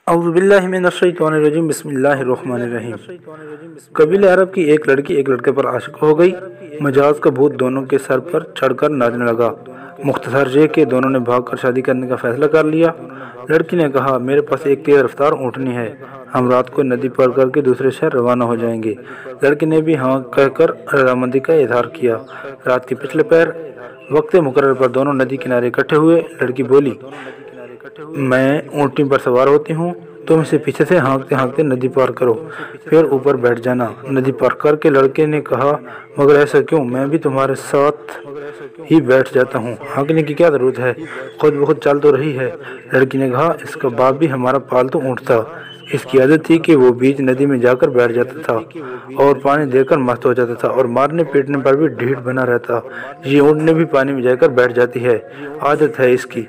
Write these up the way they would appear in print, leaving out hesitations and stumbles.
औज़ु बिल्लाहि मिनश्शैतानिर्रजीम बिस्मिल्लाहिर्रहमानिर्रहीम। कबीले अरब की एक लड़की एक लड़के पर आशिक हो गई। मजाज का भूत दोनों के सर पर चढ़कर नाचने लगा। मुख्तसर ये कि दोनों ने भागकर शादी करने का फैसला कर लिया। लड़की ने कहा, मेरे पास एक तेज रफ्तार ऊँटनी है, हम रात को नदी पार करके दूसरे शहर रवाना हो जाएंगे। लड़की ने भी हाँ कहकर रजामंदी का इजहार किया। रात के पिछले पैर वक्त मुकर्रर पर दोनों नदी किनारे इकट्ठे हुए। लड़की बोली, मैं ऊँटनी पर सवार होती हूँ, तुम इसे पीछे से हाँकते हाँकते नदी पार करो, फिर ऊपर बैठ जाना। नदी पार करके लड़के ने कहा, मगर ऐसा क्यों, मैं भी तुम्हारे साथ ही बैठ जाता हूँ, हाँकने की क्या ज़रूरत है, खुद बहुत चल तो रही है। लड़की ने कहा, इसका बाप भी हमारा पालतू ऊँट था, इसकी आदत थी कि वो बीच नदी में जाकर बैठ जाता था और पानी देकर मस्त हो जाता था और मारने पीटने पर भी ढीठ बना रहता। ये ऊँटनी भी पानी में जाकर बैठ जाती है, आदत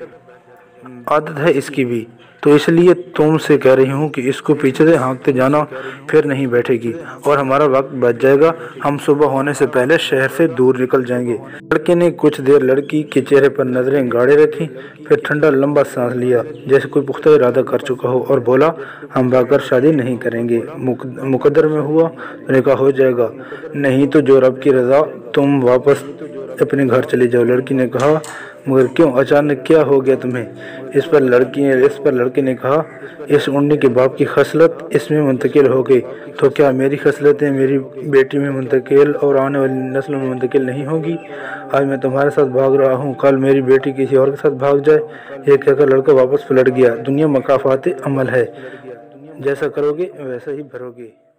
है इसकी भी, तो इसलिए तुमसे कह रही हूँ कि इसको पीछे से हाँकते जाना, फिर नहीं बैठेगी और हमारा वक्त बच जाएगा, हम सुबह होने से पहले शहर से दूर निकल जाएंगे। लड़के ने कुछ देर लड़की के चेहरे पर नजरें गाड़े रखी, फिर ठंडा लंबा सांस लिया जैसे कोई पुख्ता इरादा कर चुका हो और बोला, हम भागकर शादी नहीं करेंगे, मुकद्दर में हुआ तो निकाह हो जाएगा, नहीं तो जो रब की रजा, तुम वापस अपने घर चले जाओ। लड़की ने कहा, मगर क्यों, अचानक क्या हो गया तुम्हें? इस पर लड़के ने कहा, इस ऊँटनी के बाप की खसलत इसमें मुंतकिल हो गई, तो क्या मेरी खसलतें मेरी बेटी में मुंतकिल और आने वाली नस्ल में मुंतकिल नहीं होगी? आज मैं तुम्हारे साथ भाग रहा हूँ, कल मेरी बेटी किसी और के साथ भाग जाए। ये कहकर लड़का वापस पलट गया। दुनिया मकाफात अमल है, जैसा करोगे वैसा ही भरोगे।